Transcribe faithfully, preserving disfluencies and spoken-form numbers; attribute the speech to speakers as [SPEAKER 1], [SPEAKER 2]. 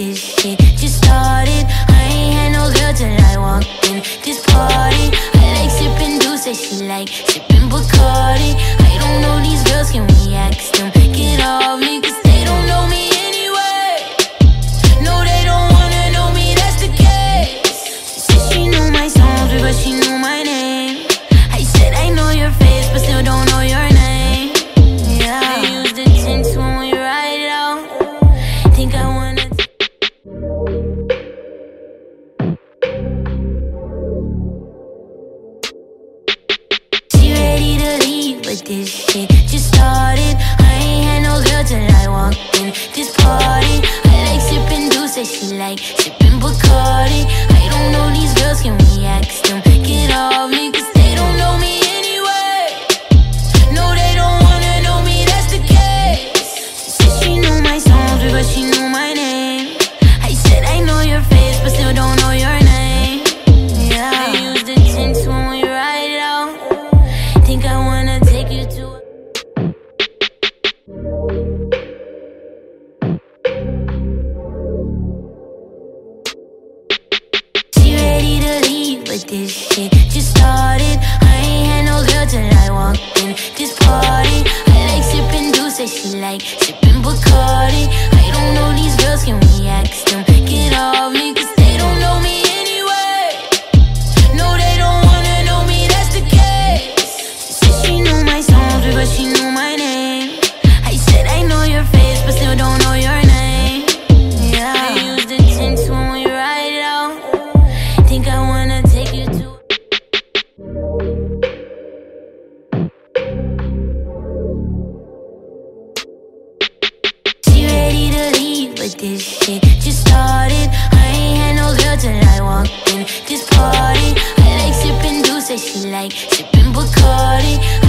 [SPEAKER 1] this shit just started. I ain't had no girl till I walked in this party. I like sipping Douce, she like sipping Bacardi. I don't know these girls, can we ask them? Get off me, cause they don't know me anyway. No, they don't wanna know me, that's the case. She said she knew my songs, but she knew my name. I said I know your face, but still don't know your name. Yeah, I use the tints when we ride it out. Think I wanna but this shit just started. I ain't had no girl till I walked in this party. I like sipping Douce, she like sipping Bacardi. I don't know these girls, can we ask them? Get off me, cause they don't know me anyway. No, they don't wanna know me, that's the case. She said she knew my songs, but she knew my name. I said I know your face, but still don't know your name. Yeah, I use the tints when we ride it out. Think I wanna take you to a She ready to leave, but this shit just started. I ain't had no girl till I walked in this party. I like sipping Douce, she like sipping Bacardi. I don't know these girls, can we ask them? Get off me, cause they don't know me anyway. No, they don't wanna know me, that's the case. She knew my songs, but she knew my name. I said I know your face, but still don't know your name. Yeah, I use the tints when we ride it out. Think I wanna take you to She ready to leave, but this shit just started. I ain't had no girl till I walked in this party. I like sipping Douce, she like sipping Bacardi.